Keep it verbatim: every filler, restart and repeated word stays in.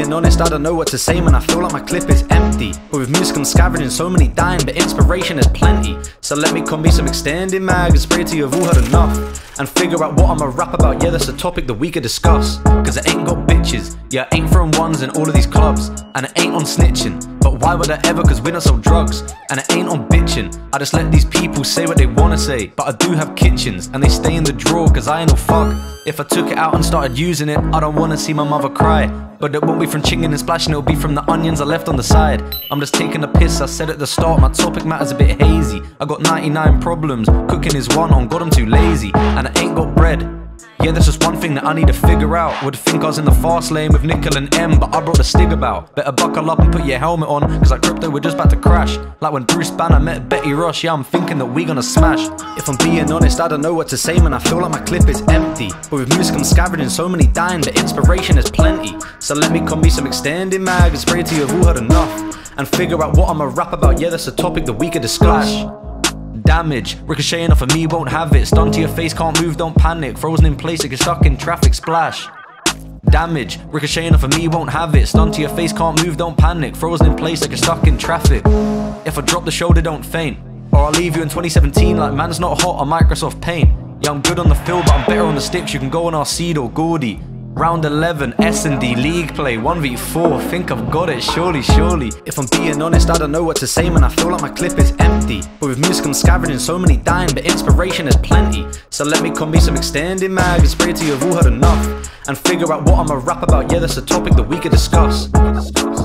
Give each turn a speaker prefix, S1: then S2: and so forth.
S1: being honest, I don't know what to say, man. I feel like my clip is empty, but with music I'm scavenging, so many dying, but inspiration is plenty. So let me come be some extended mag and spray till you've all had enough, and figure out what I'ma rap about. Yeah, that's a topic that we could discuss, cause I ain't got bitches, yeah, I ain't throwing ones in all of these clubs, and I ain't on snitching, but why would I ever, cause we don't sell drugs. And I ain't on bitching, I just let these people say what they wanna say, but I do have kitchens, and they stay in the drawer cause I ain't no fuck. If I took it out and started using it, I don't wanna see my mother cry, but it won't be from chinging and splashing, it'll be from the onions I left on the side. I'm just taking a piss, I said at the start, my topic matter's a bit hazy. I got ninety-nine problems, cooking is one, on God I'm too lazy, and I ain't got bread. Yeah, that's just one thing that I need to figure out. Would think I was in the fast lane with Nickel and M, but I brought the stig about. Better buckle up and put your helmet on, cause like crypto we're just about to crash. Like when Bruce Banner met Betty Ross, yeah, I'm thinking that we gonna smash. If I'm being honest, I don't know what to say, man. I feel like my clip is empty, but with music I'm scavenging, so many dying, but inspiration is plenty. So let me come be some extended mag and spray till you've all had enough, and figure out what I'ma rap about. Yeah, that's a topic that we could discuss. Damage, ricocheting off of me, won't have it. Stun to your face, can't move, don't panic. Frozen in place, like you're stuck in traffic, splash. Damage, ricocheting off of me, won't have it. Stun to your face, can't move, don't panic. Frozen in place, like you're stuck in traffic. If I drop the shoulder, don't faint, or I'll leave you in twenty seventeen like man's not hot on Microsoft Paint. Yeah, I'm good on the field, but I'm better on the sticks. You can go on Arcedo or Gordy. Round eleven, S and D, league play, one v four, think I've got it, surely, surely. If I'm being honest, I don't know what to say, man. I feel like my clip is empty, but with music I'm scavenging, so many dying, but inspiration is plenty. So let me come be some extended mag and spray till you've all had enough, and figure out what I'ma rap about. Yeah, that's a topic that we could discuss.